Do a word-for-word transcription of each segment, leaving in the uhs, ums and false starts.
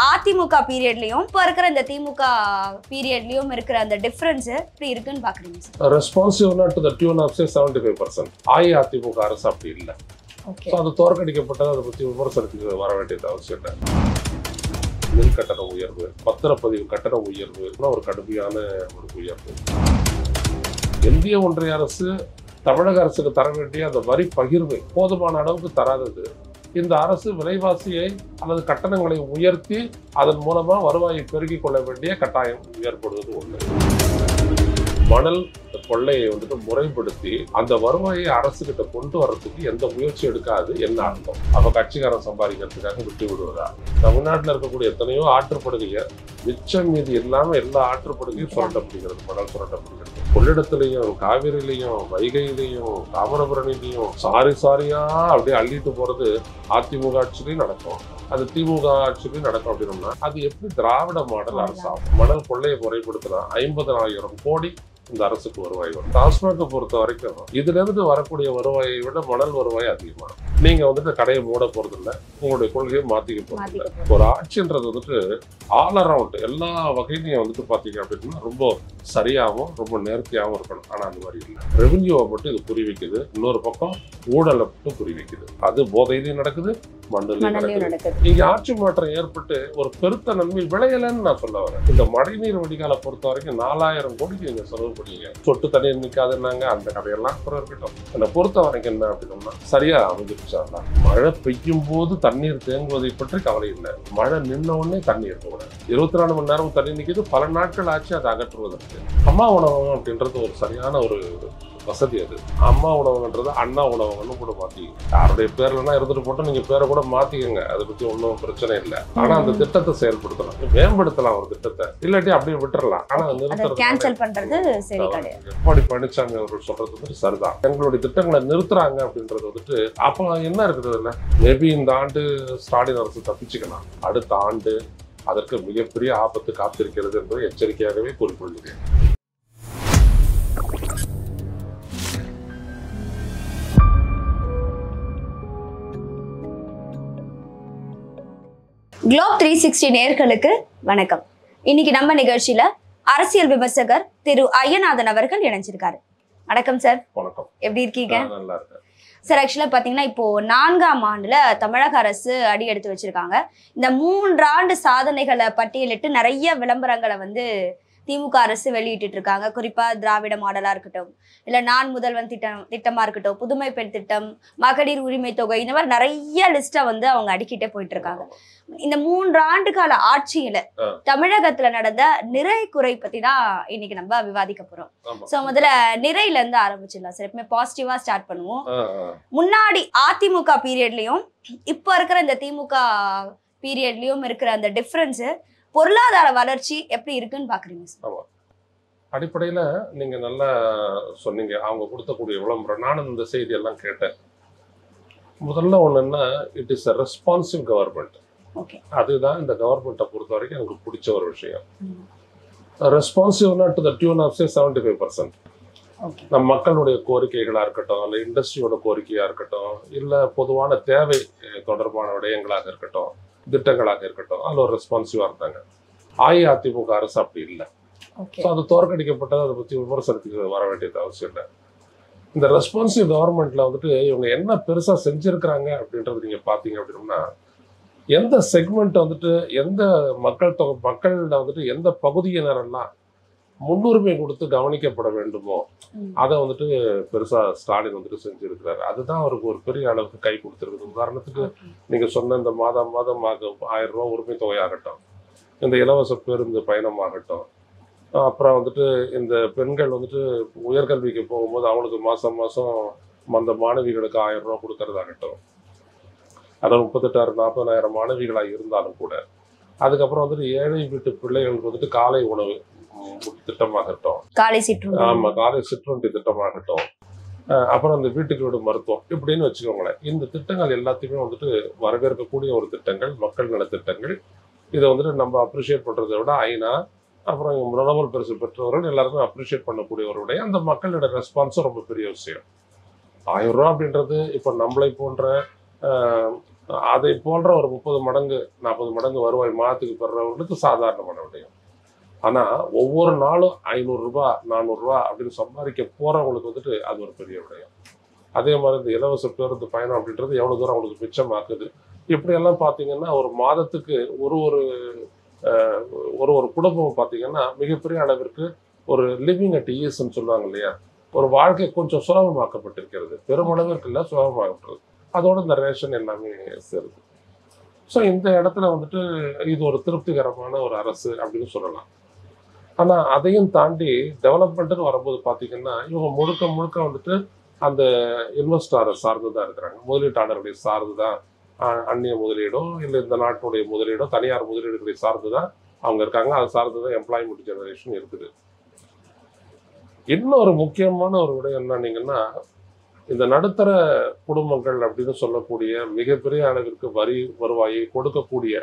அதிமுக பீரியட்லயும் இப்ப இருக்கிற இந்த திமுக பீரியட்லயும் இருக்கிற அந்த டிஃபரன்ஸ் எப்படி இருக்குன்னு பாக்குறீங்க சார்? ரெஸ்பான்சிவ்னா to the tune of seventy five percent AIADMK அரசு அப்படி இல்லை. ஸோ அது தோற்கடிக்கப்பட்டது. அதை பற்றி விமர்சனத்துக்கு வர வேண்டியது அவசியம் இல்லை. மின் கட்டண உயர்வு, பத்திரப்பதிவு கட்டண உயர்வு ஒரு கடுமையான ஒரு உயர்வு. இந்திய ஒன்றிய அரசு தமிழக அரசுக்கு தர வேண்டிய அந்த வரி பகிர்வு போதுமான அளவுக்கு தராதது. இந்த அரசு விலைவாசியை அல்லது கட்டணங்களை உயர்த்தி அதன் மூலமா வருவாயை பெருக்கிக் கொள்ள வேண்டிய கட்டாயம் ஏற்படுவது ஒண்ணு. மணல் கொள்ளையை வந்துட்டு முறைப்படுத்தி அந்த வருவாயை அரசு கிட்ட கொண்டு வர்றதுக்கு எந்த முயற்சி எடுக்காது என்ன அர்த்தம்? அப்ப கட்சிக்காரன் சம்பாதிக்கிறதுக்காக விட்டு விடுவதா? தமிழ்நாட்டில் இருக்கக்கூடிய எத்தனையோ ஆற்றுப்படுகைய மிச்சம் மீதி இல்லாம எல்லா ஆற்றுப்படுகையும் சுரண்டப்படுகிறது, மணல் சுரண்டப்படுகிறது. கொள்ளிடத்திலையும் காவிரியிலையும் வைகையிலையும் தாமிரபரணிலையும் சாரி சாரியா அப்படியே அள்ளிட்டு போறது அதிமுக ஆட்சியிலையும் நடக்கும், அது திமுக ஆட்சியிலையும் நடக்கும். அப்படின்னா அது எப்படி திராவிட மாடல் அரசாகும்? மணல் கொள்ளையை முறைப்படுத்தினா ஐம்பதனாயிரம் கோடி இந்த அரசுக்கு வருவாய் வரும். டாஸ்மாகை பொறுத்த வரைக்கும் இதுல இருந்து வரக்கூடிய வருவாயை விட மணல் வருவாய் அதிகமாகும். நீங்க வந்துட்டு கடையை மூட போறது இல்லை, உங்களுடைய கொள்கையை மாத்திக்க போறது இல்லை. ஒரு ஆட்சின்றது வந்துட்டு ஆல் அரவுண்ட் எல்லா வகையிலையும் வந்துட்டு பாத்தீங்க அப்படின்னா ரொம்ப சரியாகவும் ரொம்ப நேர்த்தியாகவும் இருக்கணும். ஆனா அந்த மாதிரி இல்லை. ரெவென்யூவை மட்டும் இது குறி வைக்குது, இன்னொரு பக்கம் ஊழலை மட்டும் குறி வைக்குது. அது போதையிலையும் நடக்குது, மண்ணிலையும் நடக்குது. இங்க ஆட்சி மாற்றம் ஏற்பட்டு ஒரு பெருத்த நன்மை விளையலன்னு நான் சொல்ல வரேன். இந்த மழைநீர் வடிகாலை பொறுத்த வரைக்கும் நாலாயிரம் கோடிக்கு நீங்க செலவு பண்ணீங்க. சொட்டு தண்ணீர் நிற்காதுன்னாங்க, அந்த கதையெல்லாம் அப்புறம் இருக்கட்டும். என்னை பொறுத்த வரைக்கும் என்ன அப்படின்னா சரியா அமைஞ்சிருச்சா? மழை பெய்யும் போது தண்ணீர் தேங்குவதை பற்றி கவலை இல்லை. மழை நின்ன உடனே தண்ணீர் இருக்கக்கூடாது. இருபத்தி நாலு மணி நேரம் தண்ணி நிற்கிது, பல நாட்கள் ஆச்சு அதை அகற்றுவதற்கு. அம்மா உணவகம் அப்படின்றது ஒரு சரியான ஒரு வசதி. அது அம்மா உணவகன்றது அண்ணா உணவகம்னு கூட மாத்திக்கங்க. யாருடைய பேர்லன்னா இருந்துட்டு போட்டு நீங்க பேரை கூட மாத்திக்கங்க, அதை பத்தி ஒன்றும் பிரச்சனை இல்லை. ஆனா அந்த திட்டத்தை செயல்படுத்தலாம், மேம்படுத்தலாம் ஒரு திட்டத்தை, இல்லாட்டி அப்படியே விட்டுறலாம். ஆனா கேன்சல் பண்றது சரி கிடையாது. எடப்பாடி பழனிசாமி அவர்கள் சொல்றது வந்துட்டு சரிதான். எங்களுடைய திட்டங்களை நிறுத்துறாங்க அப்படின்றது வந்துட்டு அப்ப என்ன இருக்குது இல்லை? மேபி இந்த ஆண்டு ஸ்டாலின் அரசு தப்பிச்சுக்கலாம், அடுத்த ஆண்டு அதற்கு மிகப்பெரிய ஆபத்து காத்திருக்கிறது என்பதை எச்சரிக்கையாகவே கூறிக்கொள்கிறேன். குளோப் த்ரீ சிக்ஸ்டி நேயர்களுக்கு வணக்கம். இன்னைக்கு நம்ம நிகழ்ச்சியில அரசியல் விமர்சகர் திரு ஐயநாதன் அவர்கள் இணைஞ்சிருக்காரு. வணக்கம் சார். வணக்கம். எப்படி இருக்கீங்க? நல்லா இருக்கேன் சார். ஆக்சுவலா பாத்தீங்கன்னா இப்போ நான்காம் ஆண்டுல தமிழக அரசு அடி எடுத்து வச்சிருக்காங்க. இந்த மூன்றாண்டு சாதனைகளை பட்டியலிட்டு நிறைய விளம்பரங்களை வந்து திமுக அரசு வெளியிட்டு இருக்காங்க. குறிப்பா திராவிட மாடலா இருக்கட்டும், இல்ல நான் முதல்வன் திட்டம் திட்டமா இருக்கட்டும், புதுமை பெண் திட்டம், மகளிர் உரிமை தொகை, இந்த மாதிரி நிறைய லிஸ்ட வந்து அவங்க அடிக்கிட்டே போயிட்டு இருக்காங்க. இந்த மூன்று ஆண்டு கால ஆட்சியில தமிழகத்துல நடந்த நிறை குறை பத்தி தான் இன்னைக்கு நம்ம விவாதிக்க போறோம். சோ முதல்ல நிறையில இருந்து ஆரம்பிச்சிடலாம் சார். எப்பவுமே பாசிட்டிவா ஸ்டார்ட் பண்ணுவோம். முன்னாடி அதிமுக பீரியட்லயும் இப்ப இருக்கிற இந்த திமுக பீரியட்லயும் இருக்கிற அந்த டிஃபரன்ஸ் பொருளாதார வளர்ச்சி எப்படி இருக்குன்னு பாக்குறீங்க? அடிப்படையில நீங்க நல்லா சொன்னீங்க. அவங்க கொடுத்தக்கூடிய விளம்பரம் நானும் இந்த செய்தி எல்லாம் கேட்டேன். முதல்ல ஒண்ணுன்னா it is a responsive government. அதுதான் இந்த கவர்மெண்ட்டை பொறுத்த வரைக்கும் எனக்கு பிடிச்ச ஒரு விஷயம். ரெஸ்பான்சிவ்னா to the tune of seventy five percent நம் மக்களுடைய கோரிக்கைகளா இருக்கட்டும், இல்லை இண்டஸ்ட்ரியோட கோரிக்கையா இருக்கட்டும், இல்லை பொதுவான தேவை தொடர்பான விடயங்களாக இருக்கட்டும், திட்டங்களாக இருக்கட்டும், அதில் ஒரு ரெஸ்பான்சிவா இருந்தாங்க. அஇஅதிமுக அரசு அப்படி இல்லை. ஸோ அது தோற்கடிக்கப்பட்டது. அதை பற்றி விமர்சனத்துக்கு வர வேண்டியது அவசியம் இல்லை. இந்த ரெஸ்பான்சிவ் கவர்மெண்ட்ல வந்துட்டு இவங்க என்ன பெருசா செஞ்சிருக்கிறாங்க அப்படின்றது நீங்க பாத்தீங்க அப்படின்னா, எந்த செக்மெண்ட் வந்துட்டு எந்த மக்கள் தொகை மக்கள்ல வந்துட்டு எந்த பகுதியினரெல்லாம் முன்னுரிமை கொடுத்து கவனிக்கப்பட வேண்டுமோ அதை வந்துட்டு பெருசா ஸ்டாலின் வந்துட்டு செஞ்சிருக்கிறாரு. அதுதான் அவருக்கு ஒரு பெரிய அளவுக்கு கை கொடுத்துருக்குது. உதாரணத்துக்கு நீங்க சொன்ன இந்த மாதம் மாதம் ஆயிரம் ரூபாய் உரிமை தொகையாகட்டும், இந்த இலவச பேருந்து பயணமாகட்டும், அப்புறம் வந்துட்டு இந்த பெண்கள் வந்துட்டு உயர்கல்விக்கு போகும்போது அவங்களுக்கு மாசம் மாசம் அந்த மாணவிகளுக்கு ஆயிரம் ரூபாய் கொடுக்கறதாகட்டும், அதாவது முப்பத்தெட்டாயிரம் நாற்பதாயிரம் மாணவிகளாக இருந்தாலும் கூட, அதுக்கப்புறம் வந்துட்டு ஏழை வீட்டு பிள்ளைகளுக்கு வந்துட்டு காலை உணவு திட்டமாகட்டும், காலை சிற்றுண்டி, ஆமா காலை சிற்றுண்டி திட்டமாகட்டும், அப்புறம் இந்த வீட்டுக்கு வீடு மருத்துவம் இப்படின்னு வச்சுக்கோங்களேன். இந்த திட்டங்கள் எல்லாத்தையுமே வந்துட்டு வரவேற்கக்கூடிய ஒரு திட்டங்கள், மக்கள் நல திட்டங்கள். இதை வந்துட்டு நம்ம அப்ரிஷியேட் பண்றதை விட ஐநா அப்புறம் நோபல் பரிசு பெற்றவர்கள் எல்லாருமே அப்ரிஷியேட் பண்ணக்கூடியவருடைய அந்த மக்களோட ரெஸ்பான்ஸும் ரொம்ப பெரிய விஷயம். ஆயிரம் ரூபா அப்படின்றது இப்போ நம்மளை போன்ற அதை போன்ற ஒரு முப்பது மடங்கு நாற்பது மடங்கு வருவாய் மாதத்துக்கு பெறவங்களுக்கு சாதாரணமான விடயம். ஆனா ஒவ்வொரு நாளும் ஐநூறு ரூபாய் நானூறு ரூபாய் அப்படின்னு சம்பாதிக்க போறவங்களுக்கு வந்துட்டு அது ஒரு பெரிய விடயம். அதே மாதிரி இந்த இலவச பேருந்து பயணம் அப்படின்றது எவ்வளவு தூரம் அவங்களுக்கு மிச்சமாக்குது. இப்படியெல்லாம் பார்த்தீங்கன்னா ஒரு மாதத்துக்கு ஒரு ஒரு ஒரு ஒரு குடும்பம் பார்த்தீங்கன்னா மிகப்பெரிய அளவிற்கு ஒரு லிவிங் அட் ஈஸ்ன்னு சொல்லுவாங்க இல்லையா, ஒரு வாழ்க்கை கொஞ்சம் சுலபமாக்கப்பட்டிருக்கிறது. பெருமளவிற்கு இல்லை, சுலபமாக்கப்பட்டது. அதோட இந்த ரேஷன் எல்லாமே சேருது. ஸோ இந்த இடத்துல வந்துட்டு இது ஒரு திருப்திகரமான ஒரு அரசு அப்படின்னு சொல்லலாம். ஆனால் அதையும் தாண்டி டெவலப்மெண்ட்டுன்னு வரும்போது பார்த்தீங்கன்னா இவங்க முழுக்க முழுக்க வந்துட்டு அந்த இன்வெஸ்டாரை சார்ந்து தான் இருக்கிறாங்க. முதலீட்டாளர்களை சார்ந்து தான், அந்நிய முதலீடோ இல்லை இந்த நாட்டினுடைய முதலீடோ தனியார் முதலீடுகளை சார்ந்து தான் அவங்க இருக்காங்க. அது சார்ந்து தான் எம்ப்ளாய்மெண்ட் ஜெனரேஷன் இருக்குது. இன்னொரு முக்கியமான ஒரு விடயம் என்னன்னீங்கன்னா, இந்த நடுத்தர குடும்பங்கள் அப்படின்னு சொல்லக்கூடிய மிகப்பெரிய அளவிற்கு வரி வருவாயை கொடுக்கக்கூடிய,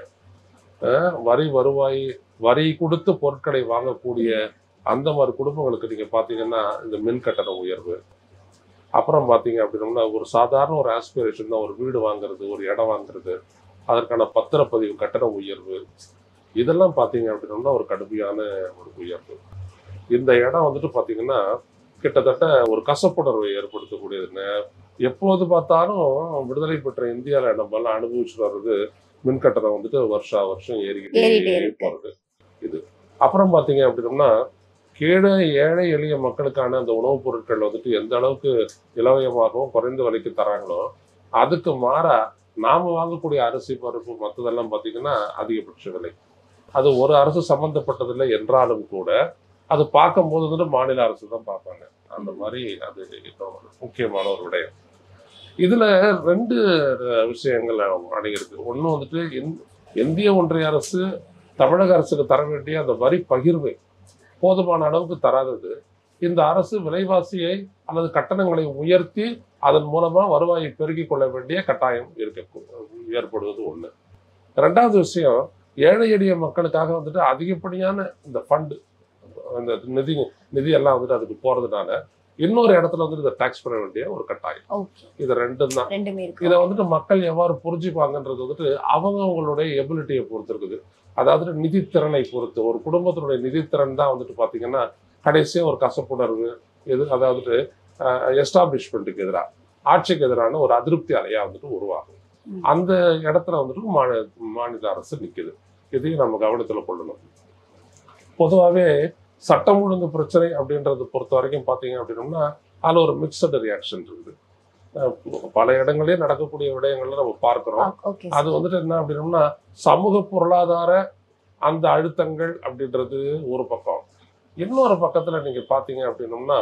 வரி வருவாய் வரி கொடுத்து பொருட்களை வாங்கக்கூடிய அந்த மாதிரி குடும்பங்களுக்கு நீங்க பாத்தீங்கன்னா இந்த மின் கட்டண உயர்வு, அப்புறம் பாத்தீங்க அப்படின்னா ஒரு சாதாரண ஒரு ஆஸ்பிரேஷன் தான் ஒரு வீடு வாங்குறது, ஒரு இடம் வாங்குறது, அதற்கான பத்திரப்பதிவு கட்டண உயர்வு, இதெல்லாம் பாத்தீங்க அப்படின்னா ஒரு கடுமையான ஒரு உயர்வு. இந்த இடம் வந்துட்டு பாத்தீங்கன்னா கிட்டத்தட்ட ஒரு கசப்புணர்வை ஏற்படுத்தக்கூடியதுன்னு. எப்போது பார்த்தாலும் விடுதலை பெற்ற இந்தியாவில் நம்ம எல்லாம் அனுபவிச்சுட்டு வர்றது மின் கட்டணம் வந்துட்டு வருஷா வருஷம் ஏறிக்கிட்டே போறது இது. அப்புறம் பாத்தீங்க அப்படின்னா கீழே ஏழை எளிய மக்களுக்கான அந்த உணவுப் பொருட்கள் வந்துட்டு எந்த அளவுக்கு இலவயமாகவும் குறைந்த விலைக்கு தராங்களோ அதுக்கு மாறா நாம வாங்கக்கூடிய அரிசி பருப்பு மற்றதெல்லாம் பார்த்தீங்கன்னா அதிகபட்ச விலை. அது ஒரு அரசு சம்பந்தப்பட்டதில்லை என்றாலும் கூட அது பார்க்கும் போது வந்துட்டு மாநில அரசு தான் பார்ப்பாங்க. அந்த மாதிரி அது முக்கியமான ஒரு விடயம். இதுல ரெண்டு விஷயங்கள் அடங்கியிருக்கு. ஒண்ணு வந்துட்டு இந்திய ஒன்றிய அரசு தமிழக அரசுக்கு தர வேண்டிய அந்த வரி பகிர்வை போதுமான அளவுக்கு தராதது, இந்த அரசு விலைவாசியை அல்லது கட்டணங்களை உயர்த்தி அதன் மூலமா வருவாயை பெருக்கிக் கொள்ள வேண்டிய கட்டாயம் இருக்க ஏற்படுவது ஒண்ணு. ரெண்டாவது விஷயம், ஏழை எளிய மக்களுக்காக வந்துட்டு அதிகப்படியான இந்த ஃபண்டு அந்த நிதி நிதி எல்லாம் வந்துட்டு அதுக்கு போறதுனால இன்னொரு இடத்துல வந்துட்டு இதை டாக்ஸ் பண்ண வேண்டிய ஒரு கட்டாயம். இது ரெண்டும் தான். இதை வந்துட்டு மக்கள் எவ்வாறு புரிஞ்சுப்பாங்கன்றது வந்துட்டு அவங்க அவங்களுடைய எபிலிட்டியை பொறுத்து இருக்குது. அதாவது நிதித்திறனை பொறுத்து, ஒரு குடும்பத்தினுடைய நிதித்திறன் தான் வந்துட்டு பாத்தீங்கன்னா கடைசியா ஒரு கசப்புணர்வு எது, அதாவது எஸ்டாப்ளிஷ்மெண்ட்டுக்கு எதிராக, ஆட்சிக்கு எதிரான ஒரு அதிருப்தி அலையா வந்துட்டு உருவாகும். அந்த இடத்துல வந்துட்டு மாநில மாநில அரசு நிக்குது. இதையும் நம்ம கவனத்துல கொள்ளணும். பொதுவாகவே சட்டம் ஒழுங்கு பிரச்சனை அப்படின்றத பொறுத்த வரைக்கும் பார்த்தீங்க அப்படின்னோம்னா அதில் ஒரு மிக்சடு ரியாக்ஷன் இருக்குது. பல இடங்களே நடக்கக்கூடிய விடயங்கள்ல நம்ம பார்க்கிறோம். அது வந்துட்டு என்ன அப்படின்னோம்னா சமூக பொருளாதார அந்த அழுத்தங்கள் அப்படின்றது ஒரு பக்கம். இன்னொரு பக்கத்துல நீங்க பாத்தீங்க அப்படின்னோம்னா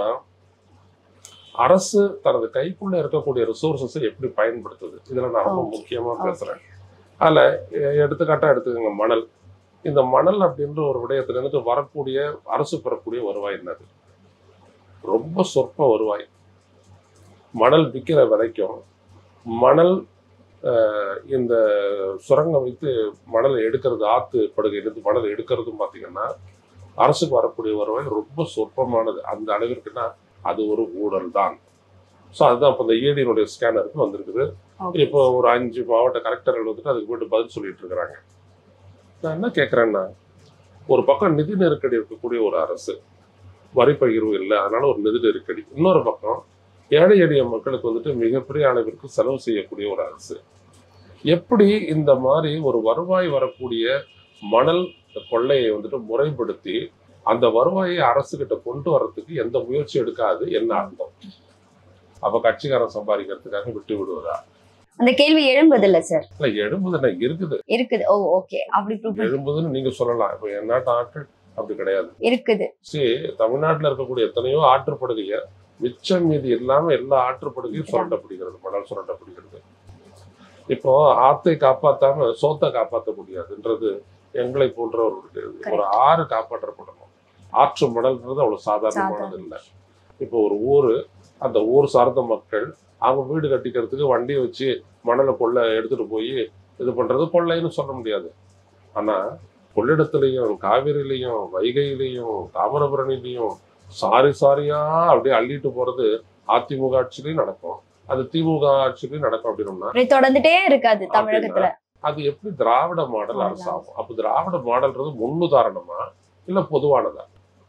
அரசு தனது கைக்குள்ள இருக்கக்கூடிய ரிசோர்சஸை எப்படி பயன்படுத்துது, இதுல நான் ரொம்ப முக்கியமா பேசுறேன். அதுல எடுத்துக்காட்டா எடுத்துக்கோங்க மணல். இந்த மணல் அப்படின்ற ஒரு விடயத்துல இருந்து வரக்கூடிய அரசு பெறக்கூடிய வருவாய் என்னது? ரொம்ப சொற்ப வருவாய். மணல் விற்கிற விலைக்கும் மணல் இந்த சுரங்கம் வைத்து மணல் எடுக்கிறது, ஆத்து படுகையிலிருந்து மணல் எடுக்கிறதும் பார்த்தீங்கன்னா அரசுக்கு வரக்கூடிய வருவாய் ரொம்ப சொற்பமானது. அந்த அளவிற்குன்னா அது ஒரு ஊழல் தான். ஸோ அதுதான் இப்போ இந்த ஈடியினுடைய ஸ்கேனருக்கு வந்திருக்குது. இப்போ ஒரு அஞ்சு மாவட்ட கலெக்டர்கள் வந்துட்டு அதுக்கு போயிட்டு பதில் சொல்லிட்டு இருக்கிறாங்க. நான் என்ன கேட்குறேன்னா, ஒரு பக்கம் நிதி நெருக்கடி இருக்கக்கூடிய ஒரு அரசு, வரி பகிர்வு இல்லை, அதனால ஒரு நிதி நெருக்கடி. இன்னொரு பக்கம் ஏழை எளிய மக்களுக்கு வந்துட்டு மிகப்பெரிய அளவிற்கு செலவு செய்யக்கூடிய ஒரு அரசு. எப்படி இந்த மாதிரி ஒரு வருவாய் வரக்கூடிய மணல் கொள்ளையை வந்துட்டு முறைப்படுத்தி அந்த வருவாயை அரசு கிட்ட கொண்டு வர்றதுக்கு எந்த முயற்சி எடுக்காது என்ன அர்த்தம்? அப்ப கட்சிக்காரன் சம்பாதிக்கிறதுக்காக விட்டு விடுவதா? அந்த கேள்வி எழும்புதில்ல சார்? இல்ல எழும்புதுன்னா இருக்குது இருக்குது. ஓ ஓகே, அப்படி எழும்புதுன்னு நீங்க சொல்லலாம். இப்ப என் நாட்டு ஆட்கள் அப்படி கிடையாது, இருக்குது. சரி, தமிழ்நாட்டுல இருக்கக்கூடிய எத்தனையோ ஆற்றுப்படுகைய மிச்சம் மீதி இல்லாம எல்லா ஆற்றுப்படுகையும் சுரண்டப்படுகிறது, மணல் சுரண்டப்படுகிறது. இப்போ ஆத்தை காப்பாத்தாம சோத்தை காப்பாற்ற முடியாதுன்றது எங்களை போன்றவர்களுக்கு. ஒரு ஆறு காப்பாற்றப்படணும். ஆற்று மணல்ன்றது அவ்வளவு சாதாரணமானது இல்லை. இப்போ ஒரு ஊரு, அந்த ஊர் சார்ந்த மக்கள் அவங்க வீடு கட்டிக்கிறதுக்கு வண்டியை வச்சு மணலை கொள்ளை எடுத்துட்டு போய் இது பண்றது கொள்ளைன்னு சொல்ல முடியாது. ஆனா கொள்ளிடத்துலையும் காவிரியிலையும் வைகையிலையும் தாமிரபரணிலையும் சாரி சாரியா அப்படியே அள்ளிட்டு போறது அதிமுக ஆட்சியிலையும் நடக்கும், அது திமுக ஆட்சிக்கு நடக்கும் அப்படின்னோம்னா தொடர்ந்துட்டே இருக்காது தமிழகத்துல. அது எப்படி திராவிட மாடல் அரசு ஆகும்? அப்ப திராவிட மாடல்ன்றது முன்னுதாரணமா இல்ல பொதுவானதா?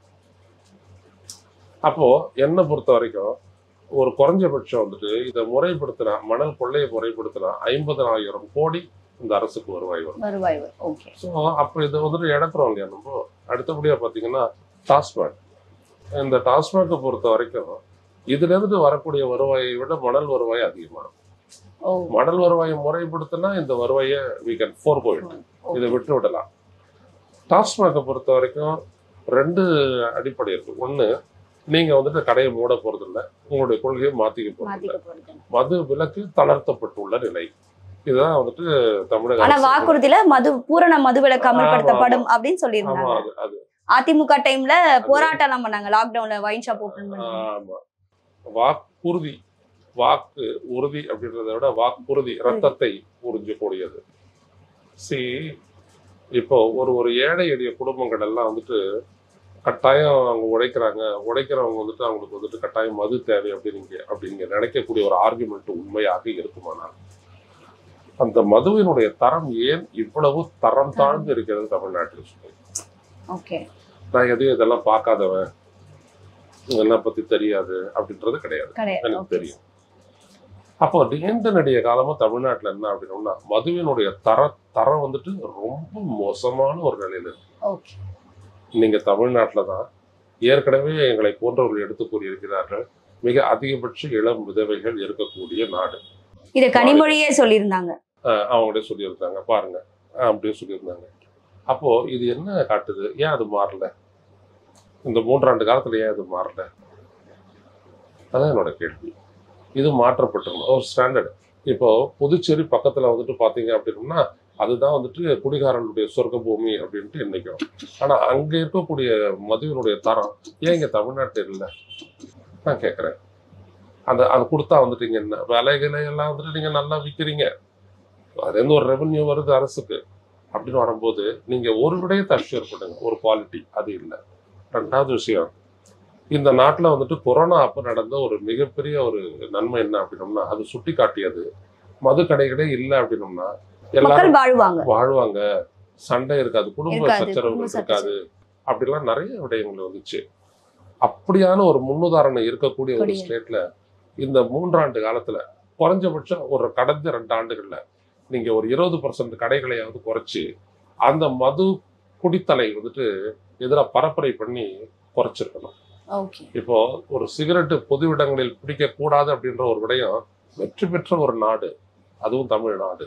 அப்போ என்ன பொறுத்த வரைக்கும் ஒரு குறைஞ்சபட்சம் வந்துட்டு இதை முறைப்படுத்தினா, மணல் கொள்ளையை முறைப்படுத்தினா ஐம்பதாயிரம் கோடி இந்த அரசுக்கு வருவாய் வரும். வருவாய் ஓகே. ஸோ அப்போ இதை வந்துட்டு இழக்கிறோம் இல்லையா நம்ம. அடுத்தபடியா பார்த்தீங்கன்னா டாஸ்மாக். இந்த டாஸ்மாகை பொறுத்த வரைக்கும் இதுல இருந்து வரக்கூடிய வருவாயை விட மணல் வருவாய் அதிகமாகும். மணல் வருவாயை முறைப்படுத்தினா இந்த வருவாயை we can forego it. இதை விட்டு விடலாம். டாஸ்மாகை பொறுத்த வரைக்கும் ரெண்டு அடிப்படை இருக்கு. ஒண்ணு, நீங்க வந்துட்டு கடையை மூட போறது இல்லை, உங்களுடைய கொள்கையை மாத்திக்க போறது இல்லை. மது விலக்கு தளர்த்தப்பட்டுள்ள நிலை. இதுதான் வந்துட்டு தமிழக வாக்குறுதியில மது பூரண மது விலக்கு அமல்படுத்தப்படும் அப்படின்னு சொல்லியிருந்தாங்க. அது அதிமுக டைம்ல போராட்டம் எல்லாம் பண்ணாங்க, லாக்டவுன்ல வைன் ஷாப் ஓபன் பண்ணி. ஆமா, வாக்குறுதி, வாக்கு உறுதி அப்படின்றத விட வாக்குறுதி ரத்தத்தை உறிஞ்சக்கூடியது. சி இப்போ ஒரு ஒரு ஏழை எளிய குடும்பங்கள் எல்லாம் வந்துட்டு கட்டாயம் அவங்க உழைக்கிறாங்க, உழைக்கிறவங்க வந்துட்டு அவங்களுக்கு வந்துட்டு கட்டாயம் மது தேவை அப்படின்னு அப்படிங்க நினைக்கக்கூடிய ஒரு ஆர்குமெண்ட் உண்மையாக இருக்குமானால் அந்த மதுவினுடைய தரம் ஏன் இவ்வளவு தரம் தாழ்ந்து இருக்கிறது தமிழ்நாட்டில் சொல்லி. நான் எதையும் இதெல்லாம் பார்க்காதவன், இதெல்லாம் பத்தி தெரியாது அப்படின்றது கிடையாது, எனக்கு தெரியும். அப்போ நீண்ட நெடிய காலமா தமிழ்நாட்டுல என்ன அப்படின்னா மதுவினுடைய தர தரம் வந்துட்டு ரொம்ப மோசமான ஒரு நிலையில இருக்கு. நீங்க தமிழ்நாட்டுல தான் ஏற்கனவே எங்களை போன்றவர்கள் எடுத்து கூறியிருக்கிறார்கள், மிக அதிகபட்ச இளம் விதவைகள் இருக்கக்கூடிய நாடு. இதை கனிமொழியே சொல்லியிருந்தாங்க, அவங்களே சொல்லியிருந்தாங்க பாருங்க, அப்படியே சொல்லியிருந்தாங்க. அப்போ இது என்ன காட்டுது? ஏன் அது மாறல? இந்த மூன்றாண்டு காலத்துல ஏன் அது மாறல? அதான் என்னோட கேள்வி. இது மாற்றப்பட்டிருக்கணும் ஒரு ஸ்டாண்டர்டு. இப்போ புதுச்சேரி பக்கத்துல வந்துட்டு பாத்தீங்க அப்படின்னா அதுதான் வந்துட்டு குடிகாரனுடைய சொர்க்க பூமி அப்படின்ட்டு இன்னைக்கும். ஆனா அங்க இருக்கக்கூடிய மதுவினுடைய தரம் ஏன் இங்க தமிழ்நாட்டில் இல்லை நான் கேட்கறேன். அந்த அது கொடுத்தா வந்துட்டு இங்க என்ன விலைகளை எல்லாம் வந்துட்டு நீங்க நல்லா விற்கிறீங்க, அதுல இருந்து ஒரு ரெவன்யூ வருது அரசுக்கு அப்படின்னு வரும்போது நீங்க ஒரு விடயத்தை அஷ்யூர் பண்ணுங்க, ஒரு குவாலிட்டி அது இல்லை. ரெண்டாவது விஷயம், இந்த நாட்டில் வந்துட்டு கொரோனா அப்போ நடந்த ஒரு மிகப்பெரிய ஒரு நன்மை என்ன அப்படின்னோம்னா அது சுட்டி காட்டியது மது கடைகளே இல்லை அப்படின்னோம்னா எல்லாரும் வாழ்வாங்க வாழ்வாங்க சண்டை இருக்காது, குடும்ப சச்சரவுகள் இருக்காது, அப்படிலாம் நிறைய விடயங்கள் வந்துச்சு. அப்படியான ஒரு முன்னுதாரணம் இருக்கக்கூடிய ஒரு ஸ்டேட்ல இந்த மூன்றாண்டு காலத்துல குறைஞ்சபட்சம் ஒரு கடந்த ரெண்டு ஆண்டுகள்ல நீங்க ஒரு இருபது பர்சன்ட் கடைகளையாவது குறைச்சி அந்த மது குடித்தலை வந்துட்டு எதிராக பரப்புரை பண்ணி குறைச்சிருக்கணும். இப்போ ஒரு சிகரெட்டு பொது இடங்களில் பிடிக்க கூடாது அப்படின்ற ஒரு விடயம் வெற்றி பெற்ற ஒரு நாடு, அதுவும் தமிழ்நாடு.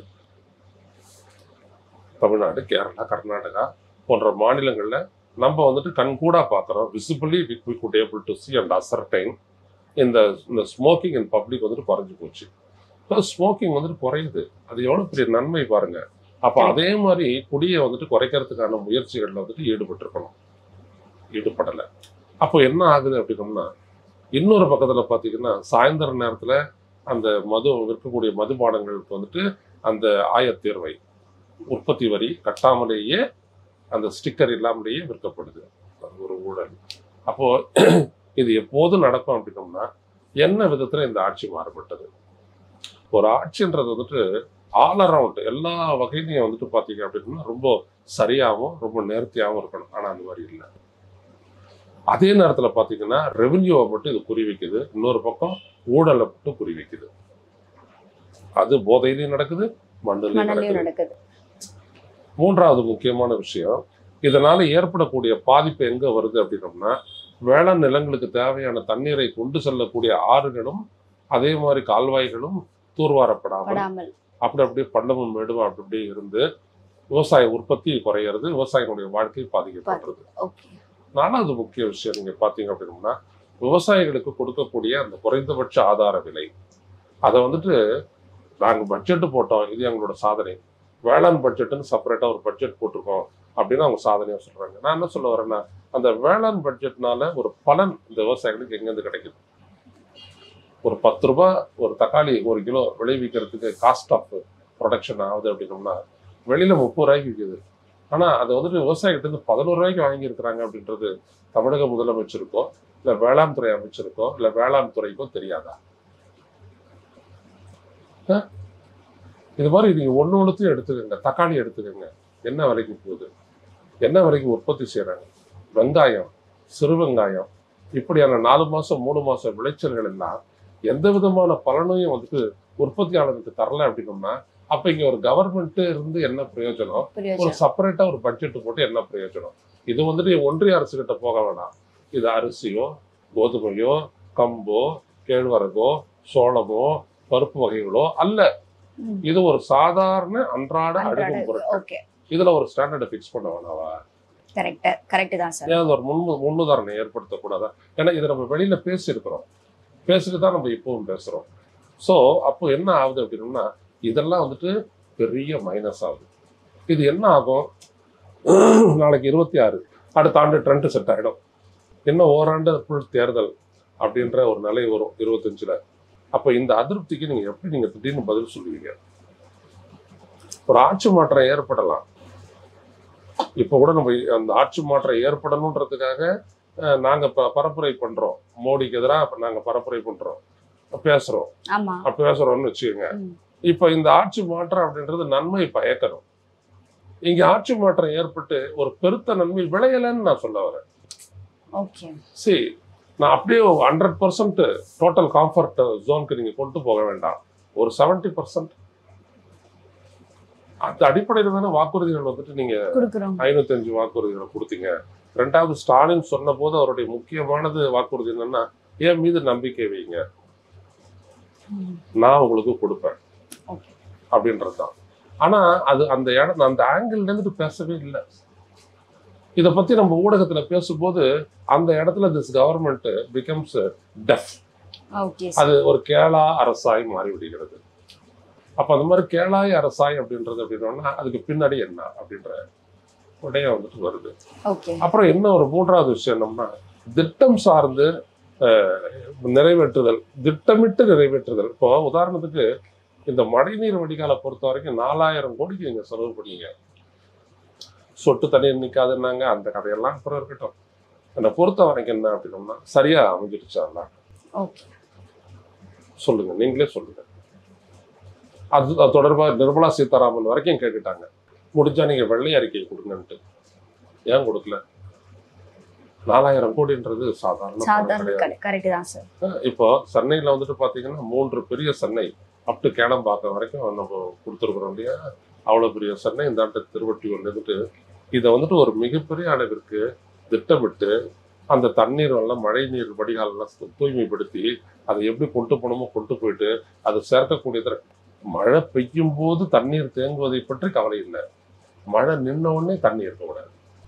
தமிழ்நாடு, கேரளா, கர்நாடகா போன்ற மாநிலங்கள்ல நம்ம வந்துட்டு கண்கூடா பாக்குறோம். Visibly we could able to see and ascertain இந்த இந்த ஸ்மோக்கிங் இன் பப்ளிக் வந்துட்டு குறைஞ்சு போச்சு. ஸ்மோக்கிங் வந்துட்டு குறையுது, அது எவ்வளவு பெரிய நன்மை பாருங்க. அப்ப அதே மாதிரி குடியை வந்துட்டு குறைக்கிறதுக்கான முயற்சிகள்ல வந்துட்டு ஈடுபட்டு இருக்கணும், ஈடுபடலை. அப்போ என்ன ஆகுது அப்படின்னோம்னா இன்னொரு பக்கத்துல பாத்தீங்கன்னா சாயந்தர நேரத்துல அந்த மது விற்கக்கூடிய மதுபானங்களுக்கு வந்துட்டு அந்த ஆயத்தீர்வை உற்பத்தி வரி கட்டாமலேயே அந்த ஸ்டிக்கர் இல்லாமலேயே விற்கப்படுது, அது ஒரு ஊழல். அப்போ இது எப்போது நடக்கும் அப்படின்னோம்னா என்ன விதத்துல இந்த ஆட்சி மாறுபட்டது? ஒரு ஆட்சின்றது வந்துட்டு ஆல் அரவுண்ட் எல்லா வகையிலையும் வந்துட்டு பாத்தீங்க அப்படின்னா ரொம்ப சரியாகவும் ரொம்ப நேர்த்தியாகவும் இருக்கணும். ஆனா அந்த மாதிரி இல்லை. அதே நேரத்துல பாத்தீங்கன்னா ரெவென்யூவை மட்டும் இது குறி வைக்குது, இன்னொரு பக்கம் ஊழலை மட்டும் குறி வைக்குது. அது போதையிலையும் நடக்குது, மண்ணிலையும் நடக்குது. மூன்றாவது முக்கியமான விஷயம், இதனால ஏற்படக்கூடிய பாதிப்பு எங்க வருது அப்படின்னோம்னா வேளாண் நிலங்களுக்கு தேவையான தண்ணீரை கொண்டு செல்லக்கூடிய ஆறுகளும் அதே மாதிரி கால்வாய்களும் தூர்வாரப்படாமல் அப்படி அப்படியே பள்ளமும் மேடும் அப்படி அப்படியே இருந்து விவசாய உற்பத்தி குறையிறது, விவசாயிகளுடைய வாழ்க்கை பாதிக்கப்படுறது. நாலாவது முக்கிய விஷயம் நீங்க பாத்தீங்க அப்படின்னா விவசாயிகளுக்கு கொடுக்கக்கூடிய அந்த குறைந்தபட்ச ஆதார விலை, அதை வந்துட்டு நாங்க பட்ஜெட் போட்டோம், இது எங்களோட சாதனை, வேளாண் பட்ஜெட்டுன்னு செப்பரேட்டா ஒரு பட்ஜெட் போட்டிருக்கோம் அப்படின்னு அவங்க சாதனையா சொல்றாங்க. நான் என்ன சொல்ல வரேன்னா அந்த வேளாண் பட்ஜெட்னால ஒரு பலன் இந்த விவசாயிகளுக்கு எங்கேருந்து கிடைக்குது? ஒரு பத்து ரூபாய் ஒரு தக்காளி ஒரு கிலோ விளைவிக்கிறதுக்கு காஸ்ட் ஆஃப் ப்ரொடக்ஷன் ஆகுது அப்படின்னோம்னா வெளியில முப்பது ரூபாய்க்கு விற்குது. ஆனா அதை வந்துட்டு விவசாயிகிட்ட இருந்து பதினோரு ரூபாய்க்கு வாங்கியிருக்கிறாங்க அப்படின்றது தமிழக முதலமைச்சருக்கோ இல்ல வேளாண் துறை அமைச்சருக்கோ இல்ல வேளாண் துறைக்கோ தெரியாதா? இது மாதிரி நீங்க ஒண்ணு ஒன்றுத்தையும் எடுத்துக்கோங்க. தக்காளி எடுத்துக்கோங்க, என்ன விலைக்கு போகுது, என்ன வரைக்கும் உற்பத்தி செய்யறாங்க. வெங்காயம், சிறு வெங்காயம், இப்படியான நாலு மாசம் மூணு மாசம் விளைச்சல்கள் எல்லாம் எந்த விதமான பலனையும் வந்துட்டு உற்பத்தியாளருக்கு தரல அப்படின்னோம்னா, அப்ப இங்க ஒரு கவர்மெண்ட் இருந்து என்ன பிரயோஜனம், ஒரு செப்பரேட்டா ஒரு பட்ஜெட் போட்டு என்ன பிரயோஜனம். இது வந்துட்டு ஒன்றிய அரசு கிட்ட போக வேணாம். இது அரிசியோ கோதுமையோ கம்போ கேழ்வரகோ சோளமோ பருப்பு வகைகளோ அல்ல. இது ஒரு சாதாரண அன்றாட அடுக்கும் பொருட்கள். இதுல ஒரு ஸ்டாண்டர்டை பிக்ஸ் பண்ண வேணாவா? கரெக்ட் கரெக்ட் தான் சார். ஏன் ஒரு முன் முன்னுதாரணை ஏற்படுத்தக்கூடாதா? ஏன்னா இதை நம்ம வெளியில பேசியிருக்கிறோம், பேசிட்டு தான் நம்ம இப்பவும் பேசுறோம். ஸோ அப்போ என்ன ஆகுது அப்படின்னா, இதெல்லாம் வந்துட்டு பெரிய மைனஸ் ஆகுது. இது என்ன ஆகும், நாளைக்கு இருபத்தி ஆறு அடுத்த ஆண்டு ட்ரெண்ட் செட் ஆகிடும். இன்னும் ஓராண்டு புல் தேர்தல் அப்படின்ற ஒரு நிலை வரும் இருபத்தஞ்சுல. அப்போ இந்த அதிருப்திக்கு நீங்க எப்படி நீங்க திடீர்னு பதில் சொல்லுவீங்க? ஒரு ஆட்சி மாற்றம் ஏற்படலாம். இப்போ கூட நம்ம அந்த ஆட்சி மாற்றம் ஏற்படணுன்றதுக்காக நாங்க பரப்புரை பண்றோம், மோடிக்கு எதிராக நாங்க பரப்புரை பண்றோம், பேசுறோம் பேசுறோம்னு வச்சுக்கோங்க. இப்ப இந்த ஆட்சி மாற்றம் அப்படின்றது நன்மை பயக்கணும். இங்க ஆட்சி மாற்றம் ஏற்பட்டு ஒரு பெருத்த நன்மை விளையலன்னு நான் சொல்ல வரேன். சரி, நான் அப்படியே ஹண்ட்ரட் பர்சன்ட் டோட்டல் காம்ஃபர்ட் ஜோனுக்கு நீங்க கொண்டு போக வேண்டாம். ஒரு செவன்டி பர்சன்ட் அந்த அடிப்படையில் தானே வாக்குறுதிகள் வந்துட்டு நீங்க ஐநூத்தி அஞ்சு வாக்குறுதிகளை கொடுத்தீங்க. ரெண்டாவது ஸ்டாலின் சொன்ன போது அவருடைய முக்கியமானது வாக்குறுதி என்னன்னா, என் மீது நம்பிக்கை வைங்க, நான் உங்களுக்கு கொடுப்பேன் அப்படின்றதுதான். ஆனா அது அந்த இடம் அந்த ஆங்கிள் இருந்து பேசவே இல்லை. இதை பத்தி நம்ம ஊடகத்துல பேசும்போது அந்த இடத்துல திஸ் கவர்மெண்ட் பிகம்ஸ் டெஃப். அது ஒரு கேளா அரசாய் மாறிவிடுகிறது. அப்ப அந்த மாதிரி கேளாய் அரசாய் அப்படின்றது அப்படின்னா அதுக்கு பின்னாடி என்ன அப்படின்ற உடைய வந்துட்டு வருது. அப்புறம் என்ன ஒரு மூன்றாவது விஷயம் என்னம்னா, திட்டம் சார்ந்து நிறைவேற்றுதல், திட்டமிட்டு நிறைவேற்றுதல். இப்போ உதாரணத்துக்கு இந்த மழைநீர் வடிகாலை பொறுத்த வரைக்கும் நாலாயிரம் கோடிக்கு நீங்க செலவு பண்ணீங்க. சொட்டு தண்ணீர் நிற்காதுன்னாங்க, அந்த கதையெல்லாம் அப்புறம் இருக்கட்டும். என்னை பொறுத்த வரைக்கும் என்ன அப்படின்னோம்னா, சரியா அமைஞ்சிருச்சா சொல்லுங்க, நீங்களே சொல்லுங்க. அது தொடர்பாக நிர்மலா சீதாராமன் வரைக்கும் கேட்டுட்டாங்க, முடிஞ்சா நீங்க வெள்ளை அறிக்கை கொடுங்கன்ட்டு. ஏன் கொடுக்கல? நாலாயிரம் கோடின்றது சாதாரண கிடையாது. இப்போ சென்னையில வந்துட்டு பாத்தீங்கன்னா மூன்று பெரிய சென்னை அப் டு கேளம்பாக்கம் வரைக்கும் நம்ம கொடுத்துருக்குறோம் இல்லையா? அவ்வளவு பெரிய சென்னை இந்த ஆண்டு திருவொற்றியூர்ல இருந்துட்டு இதை வந்துட்டு ஒரு மிகப்பெரிய அளவிற்கு திட்டமிட்டு அந்த தண்ணீர் எல்லாம் மழை நீர் வடிகாலெல்லாம் தூய்மைப்படுத்தி அதை எப்படி கொண்டு போனோமோ கொண்டு போயிட்டு அதை சேர்க்கக்கூடிய மழை பெய்யும் போது தண்ணீர் தேங்குவதை பற்றி கவலை இல்லை. மழை நின்ன உடனே தண்ணி இருக்கக்கூடாது.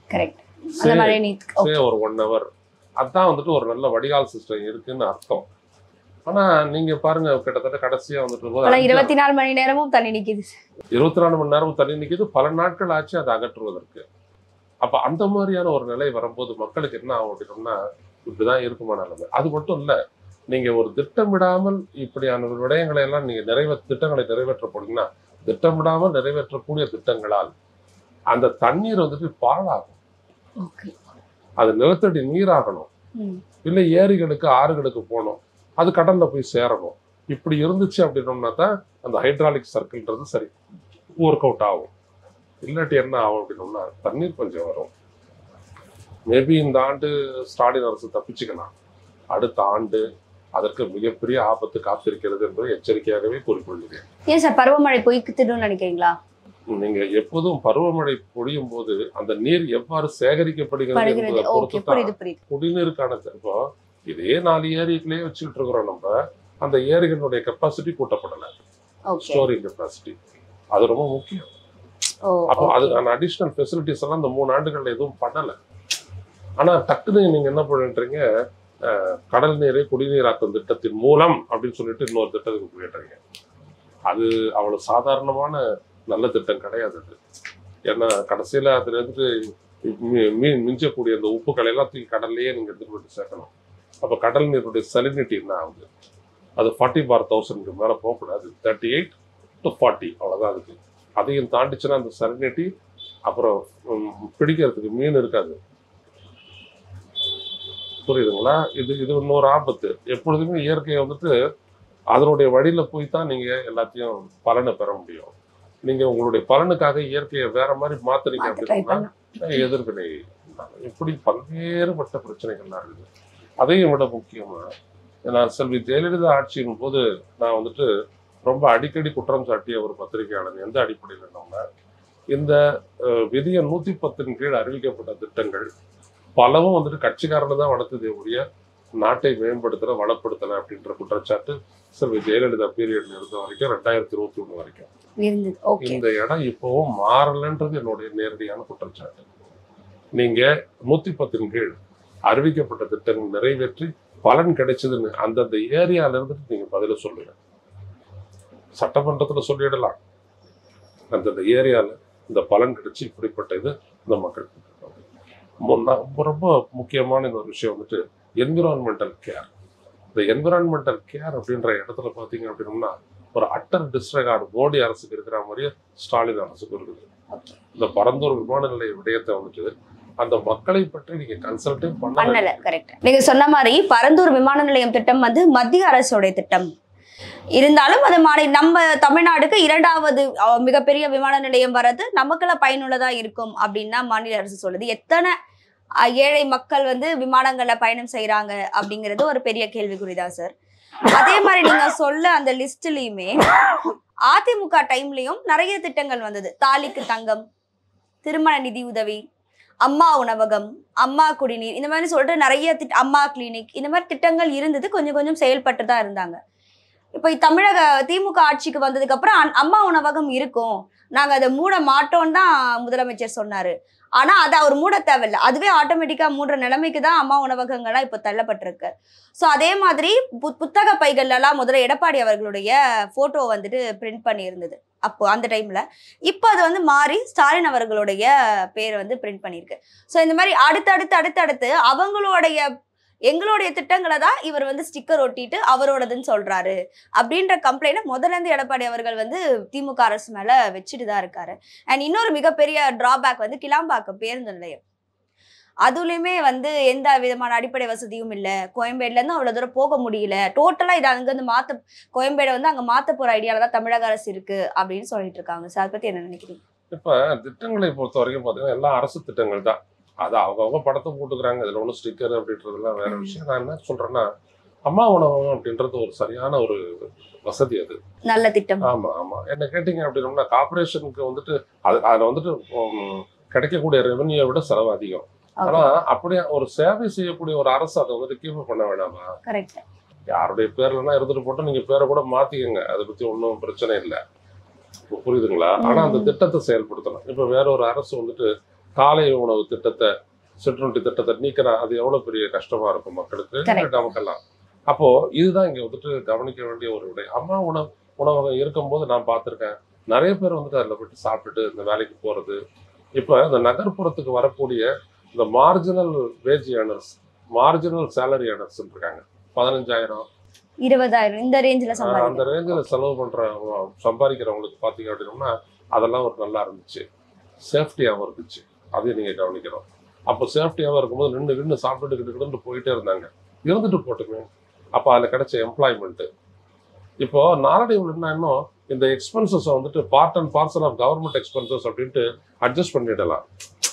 ஒரு ஒன் ஹவர் அதான் வந்துட்டு ஒரு நல்ல வடிகால் சிஸ்டம் இருக்குன்னு அர்த்தம். ஆனா நீங்க பாருங்க, கிட்டத்தட்ட கடைசியா வந்துட்டு இருபத்தி நாலு மணி நேரமும் தண்ணி நிக்குது. இருபத்தி நாலு மணி நேரமும் தண்ணி நிக்குது. பல நாட்கள் ஆச்சு அதை அகற்றுவதற்கு. அப்ப அந்த மாதிரியான ஒரு நிலை வரும்போது மக்களுக்கு என்ன ஆகும் அப்படின்னா, இப்படிதான் இருக்குமா நிலைமை. அது மட்டும் இல்ல, நீங்க ஒரு திட்டமிடாமல் இப்படியான விடயங்களை எல்லாம் நீங்க நிறைவே திட்டங்களை நிறைவேற்ற போனீங்கன்னா, திட்டமிடாமல் நிறைவேற்றக்கூடிய திட்டங்களால் அந்த தண்ணீர் வந்துட்டு பாழாகும். அது நிலத்தடி நீராகணும், இல்லை ஏரிகளுக்கு ஆறுகளுக்கு போகணும், அது கடல்ல போய் சேரணும். இப்படி இருந்துச்சு அப்படின்னோம்னா தான் அந்த ஹைட்ராலிக் சர்க்கிள்ன்றது சரி ஒர்க் அவுட் ஆகும். இல்லாட்டி என்ன ஆகும் அப்படின்னோம்னா தண்ணீர் பஞ்சம் வரும். மேபி இந்த ஆண்டு ஸ்டாலின் அரசு தப்பிச்சுக்கலாம், அடுத்த ஆண்டு அதற்கு மிகப்பெரிய ஆபத்து காத்திருக்கிறது என்பதை எச்சரிக்கையாகவே கூறிக்கொள்கிறேன். ஏன் சார் பருவமழை பொய்க்குதுன்னு நினைக்கிறீங்களா? நீங்க எப்போதும் பருவமழை பொழியும் போது அந்த நீர் எவ்வாறு சேகரிக்கப்படுகிறது என்பதை பொறுத்து குடிநீருக்கான இப்போ இதே நாலு ஏரிகளே வச்சுக்கிட்டு இருக்கிறோம். நம்ம அந்த ஏரிகளுடைய கெப்பாசிட்டி கூட்டப்படலை, ஸ்டோரிங் கெப்பாசிட்டி, அது ரொம்ப முக்கியம். அப்போ அதுக்கான அடிஷனல் ஃபெசிலிட்டிஸ் எல்லாம் இந்த மூணு ஆண்டுகள்ல எதுவும் பண்ணலை. ஆனா டக்குன்னு நீங்க என்ன பண்ணிட்டுறீங்க, கடல் நீரை குடிநீராக்கும் திட்டத்தின் மூலம் அப்படின்னு சொல்லிட்டு இன்னொரு திட்டத்துக்கு போயிடுறீங்க. அது அவ்வளவு சாதாரணமான நல்ல திட்டம் கிடையாது அது. ஏன்னா கடைசியில அதுல இருந்து மீன் மிஞ்சக்கூடிய அந்த உப்புக்களை எல்லாம் தூக்கி கடல்லையே நீங்க எடுத்துட்டு போயிட்டு சேர்க்கணும். அப்ப கடல் நீருடைய சலினிட்டி என்ன ஆகுது, அது ஃபார்ட்டி பார் தௌசண்ட்க்கு மேல போகக்கூடாது, தேர்ட்டி எயிட் டு ஃபார்ட்டி அவ்வளவுதான் அதுக்கு. அதையும் தாண்டிச்சுன்னா அந்த சலினிட்டி அப்புறம் பிடிக்கிறதுக்கு மீன் இருக்காது. புரியுதுங்களா? இது இது இன்னொரு ஆபத்து. எப்பொழுதுமே இயற்கையை வந்துட்டு அதனுடைய வழியில போய் தான் நீங்க எல்லாத்தையும் பலனை பெற முடியும். நீங்க உங்களுடைய பலனுக்காக இயற்கையை வேற மாதிரி மாத்துறீங்க அப்படின்னா எதிர்வினை. இப்படி பல்வேறுபட்ட பிரச்சனைகள்லாம் இருக்குது. அதையும் விட முக்கியமா நான் செல்வி ஜெயலலிதா ஆட்சியின் போது நான் வந்துட்டு ரொம்ப அடிக்கடி குற்றம் சாட்டிய ஒரு பத்திரிகையாளர் எந்த அடிப்படையில் என்னன்னா, இந்த விதிய நூத்தி பத்தின் கீழ் அறிவிக்கப்பட்ட திட்டங்கள் பலவும் வந்துட்டு கட்சிக்காரனை தான் வளர்த்ததே ஒழிய நாட்டை மேம்படுத்தல வளப்படுத்தல அப்படின்ற குற்றச்சாட்டு செல்வி ஜெயலலிதா பீரியட்ல இருந்த வரைக்கும் ரெண்டாயிரத்தி இருபத்தி ஒண்ணு வரைக்கும் இந்த இடம் இப்பவும் மாறலன்றது என்னுடைய நேரடியான குற்றச்சாட்டு. நீங்க நூத்தி பத்தின் கீழ் அறிவிக்கப்பட்ட திட்டங்கள் நிறைவேற்றி பலன் கிடைச்சதுன்னு அந்தந்த ஏரியால இருந்துட்டு நீங்க பதில சொல்லுங்க. சட்டமன்றத்துல சொல்லிடலாம், அந்தந்த ஏரியால இந்த பலன் கிடைச்சி இப்படிப்பட்ட இது இந்த மக்கள். ரொம்ப முக்கியமான இந்த ஒரு விஷயம் வந்துட்டு என்விரான்மெண்டல் கேர். இந்த என்விரான்மெண்டல் கேர் அப்படின்ற இடத்துல பாத்தீங்க அப்படின்னா ஒரு அட்டர் டிஸ்ரெகார்டு மோடி அரசுக்கு இருக்கிற மாதிரியே ஸ்டாலின் அரசுக்கு இருக்குது. இந்த பரந்தூர் விமான நிலைய விடயத்தை வந்துட்டு அந்த மக்களை பற்றி நீங்க கன்சல்டே பண்ணல. கரெக்ட். நீங்க சொன்ன மாதிரி பரந்தூர் விமான நிலையம் திட்டம் வந்து மத்திய அரசுடைய திட்டம் இருந்தாலும் அது மாநில நம்ம தமிழ்நாடுக்கு இரண்டாவது மிகப்பெரிய விமான நிலையம் வர்றது நமக்கெல்லாம் பயனுள்ளதா இருக்கும் அப்படின்னு தான் மாநில அரசு சொல்லுது. எத்தனை ஏழை மக்கள் வந்து விமானங்கள்ல பயணம் செய்யறாங்க அப்படிங்கிறது ஒரு பெரிய கேள்விக்குறிதான் சார். அதே மாதிரி நீங்க சொல்ல அந்த லிஸ்ட்லயுமே அதிமுக டைம்லயும் நிறைய திட்டங்கள் வந்தது. தாலிக்கு தங்கம், திருமண நிதி உதவி, அம்மா உணவகம், அம்மா குடிநீர், இந்த மாதிரி சொல்லிட்டு நிறைய திட்ட அம்மா கிளினிக், இந்த மாதிரி திட்டங்கள் இருந்தது. கொஞ்சம் கொஞ்சம் செயல்பட்டு தான் இருந்தாங்க. இப்போ தமிழக திமுக ஆட்சிக்கு வந்ததுக்கு அப்புறம் அம்மா உணவகம் இருக்கும், நாங்க அதை மூட மாட்டோம் தான் முதலமைச்சர் சொன்னாரு. ஆனா அதை அவர் மூட தேவையில்லை, அதுவே ஆட்டோமேட்டிக்கா மூடுற நிலைமைக்கு தான் அம்மா உணவகங்கள்லாம் இப்போ தள்ளப்பட்டிருக்கு. ஸோ அதே மாதிரி பு புத்தக பைகள்லாம் முதல்ல எடப்பாடி அவர்களுடைய போட்டோ வந்துட்டு பிரிண்ட் பண்ணி இருந்தது அப்போ அந்த டைம்ல. இப்போ அது வந்து மாறி ஸ்டாலின் அவர்களுடைய பேர் வந்து பிரிண்ட் பண்ணியிருக்கு. ஸோ இந்த மாதிரி அடுத்தடுத்து அடுத்தடுத்து அவங்களுடைய எங்களுடைய திட்டங்களை தான் இவர் வந்து ஸ்டிக்கர் ஒட்டிட்டு அவரோடதுன்னு சொல்றாரு அப்படின்ற கம்ப்ளைண்ட் முதல்ல இருந்து எடப்பாடி அவர்கள் வந்து திமுக அரசு மேல வச்சுட்டு தான் இருக்காரு. அண்ட் இன்னொரு மிகப்பெரிய டிராபேக் வந்து கிளாம்பாக்கம் பேருந்து நிலையம். அதுலயுமே வந்து எந்த விதமான அடிப்படை வசதியும் இல்லை. கோயம்பேடுல இருந்து அவ்வளவு தூரம் போக முடியல. டோட்டலா இதை அங்க இருந்து மாத்த கோயம்பேடை வந்து அங்க மாத்த போற ஐடியால தான் தமிழக அரசு இருக்கு அப்படின்னு சொல்லிட்டு இருக்காங்க. சார் அதை பத்தி என்ன நினைக்கிறீங்க? இப்ப திட்டங்களை பொறுத்த வரைக்கும் பாத்தீங்கன்னா எல்லாம் அரசு திட்டங்கள் தான். அது அவங்கவுங்க படத்தை போட்டுக்கிறாங்க, இதுல ஒன்றும் ஸ்டிக்கர் அப்படின்றதுலாம் வேற விஷயம். நான் என்ன சொல்றேன்னா, அம்மா உணவகம் அப்படின்றது ஒரு சரியான ஒரு வசதி, அது நல்ல திட்டம். ஆமா ஆமா என்ன கேட்டீங்க அப்படின்னா கார்பரேஷனுக்கு வந்துட்டு அது அதுல வந்துட்டு கிடைக்கக்கூடிய ரெவன்யூவை விட செலவு அதிகம். ஆனா அப்படியே ஒரு சேவை செய்யக்கூடிய ஒரு அரசு அதை வந்துட்டு கீப் பண்ண வேணாமா? யாருடைய பேர்லன்னா இருந்துட்டு போட்டு நீங்க பேரை கூட மாத்திக்கங்க, அதை பத்தி ஒன்றும் பிரச்சனை இல்லை, புரியுதுங்களா? ஆனா அந்த திட்டத்தை செயல்படுத்தணும். இப்ப வேற ஒரு அரசு வந்துட்டு காலை உணவு திட்டத்தை சிற்றுண்டி திட்டத்தை நீக்கிறா, அது எவ்வளவு பெரிய கஷ்டமா இருக்கும் மக்களுக்கு, நமக்கெல்லாம். அப்போ இதுதான் இங்க வந்துட்டு கவனிக்க வேண்டிய ஒரு விடை. அம்மா உணவு உணவகம் இருக்கும்போது நான் பார்த்திருக்கேன் நிறைய பேர் வந்துட்டு அதில் போயிட்டு சாப்பிட்டுட்டு இந்த வேலைக்கு போறது. இப்ப இந்த நகர்ப்புறத்துக்கு வரக்கூடிய இந்த marginal wage earners, marginal salary earners இருக்காங்க, பதினஞ்சாயிரம் இருபதாயிரம் இந்த ரேஞ்சில் அந்த ரேஞ்சில் செலவு பண்ற சம்பாதிக்கிறவங்களுக்கு பாத்தீங்க அப்படின்னா அதெல்லாம் ஒரு நல்லா இருந்துச்சு, சேஃப்டியாகவும் இருந்துச்சு. அதையும் நீங்க கவனிக்கிறோம். அப்போ சேஃப்டியாகவும் இருக்கும்போது நின்று நின்று சாப்பிட்டுட்டு கிட்டு போயிட்டே இருந்தாங்க, இருந்துட்டு போட்டுக்குவேன். அப்போ அதில் கிடைச்ச எம்ப்ளாய்மெண்ட்டு. இப்போ நாளடைவில் என்ன இன்னும் இந்த எக்ஸ்பென்சஸ் வந்துட்டு part and parcel of government expenses அப்படின்ட்டு அட்ஜஸ்ட் பண்ணிடலாம்.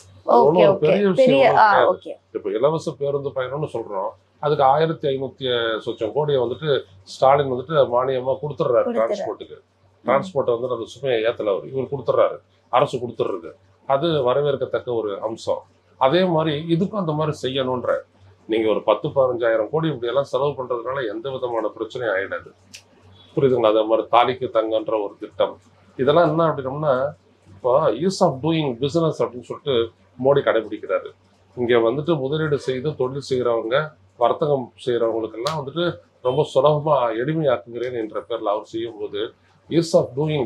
பெரிய விஷயம். இப்போ இலவச பேருந்து பயணம்னு சொல்றோம், அதுக்கு ஆயிரத்தி ஐநூத்தி சொச்சம் கோடியை வந்துட்டு ஸ்டாலின் வந்துட்டு மானியமா கொடுத்துட்றாரு டிரான்ஸ்போர்ட்டுக்கு. டிரான்ஸ்போர்ட்டை வந்து அந்த சுமையை ஏத்தல அவர் இவர் கொடுத்துட்றாரு, அரசு கொடுத்துட்றது. அது வரவேற்கத்தக்க ஒரு அம்சம். அதே மாதிரி இதுக்கும் அந்த மாதிரி செய்யணுன்ற நீங்க ஒரு பத்து பதினஞ்சாயிரம் கோடி இப்படி எல்லாம் செலவு பண்றதுனால எந்த விதமான பிரச்சனையும் ஆயிடாது, புரியுதுங்களா? அதே மாதிரி தாலிக்கு தங்கன்ற ஒரு திட்டம், இதெல்லாம் என்ன அப்படின்னோம்னா இப்போ யூஸ் ஆஃப் டூயிங் பிசினஸ் அப்படின்னு சொல்லிட்டு மோடி கடைபிடிக்கிறாரு. இங்க வந்துட்டு முதலீடு செய்து தொழில் செய்யறவங்க, வர்த்தகம் செய்யறவங்களுக்கெல்லாம் வந்துட்டு ரொம்ப சுலபமா எளிமையாக்குகிறேன் என்ற பேர்ல அவர் செய்யும் போது use of doing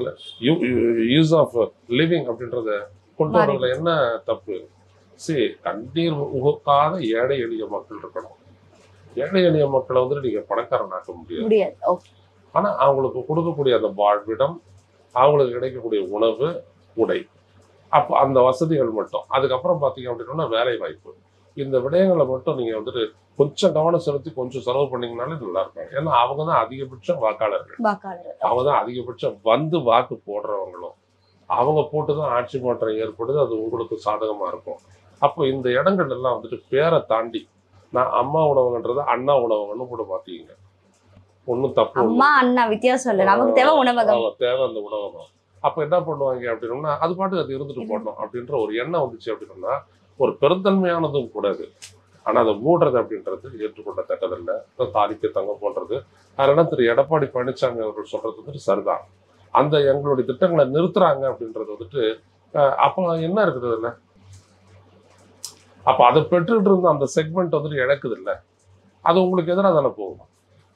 use of living அப்படின்றத கொண்டு வரதுல என்ன தப்பு? சரி, கண்ணீர் உகக்காத ஏழை எளிய மக்கள் இருக்கணும். ஏழை எளிய மக்களை வந்துட்டு நீங்க பணக்காரனாக்க முடியாது. ஆனா அவங்களுக்கு கொடுக்கக்கூடிய அந்த வாழ்விடம், அவங்களுக்கு கிடைக்கக்கூடிய உணவு, உடை, அப்போ அந்த வசதிகள் மட்டும். அதுக்கப்புறம் பாத்தீங்க அப்படின்னா வேலை வாய்ப்பு. இந்த விடயங்களை மட்டும் நீங்க வந்துட்டு கொஞ்சம் கவனம் செலுத்தி கொஞ்சம் செலவு பண்ணீங்கனாலே நல்லா இருக்கும். ஏன்னா அவங்க தான் அதிகபட்சம் வாக்காளர்கள், அவங்க தான் அதிகபட்சம் வந்து வாக்கு போடுறவங்களும், அவங்க போட்டுதான் ஆட்சி மாற்றம் ஏற்படுது. அது உங்களுக்கு சாதகமா இருக்கும். அப்போ இந்த இடங்கள் எல்லாம் வந்துட்டு பேரை தாண்டி நான் அம்மா உணவகன்றது அண்ணா உணவகம்னு கூட மாத்திக்கிங்க. ஒன்றும் தப்பு, அம்மா அண்ணா வித்தியாசம் இல்லை, நமக்கு தேவை உணவகம், தேவை அந்த உணவகம். அப்ப என்ன பண்ணுவாங்க அப்படின்னா அது பாட்டு அது இருந்துட்டு போடணும் அப்படின்ற ஒரு எண்ணம் வந்துச்சு அப்படின்னா ஒரு பெருந்தன்மையானதும் கூட அது. ஆனா அதை மூடுறது அப்படின்றது ஏற்றுக்கொள்ளத்தக்கதில்லை. தாலிக்கு தங்கம் போன்றது. அதனால திரு எடப்பாடி பழனிசாமி அவர்கள் சொல்றது வந்துட்டு சரிதான். அந்த எங்களுடைய திட்டங்களை நிறுத்துறாங்க அப்படின்றது வந்துட்டு அப்ப என்ன இருக்குது இல்ல, அப்ப அதை பெற்றுட்டு இருந்த அந்த செக்மெண்ட் வந்துட்டு இழக்குது இல்ல, அது உங்களுக்கு எதிராக தானே போகும்.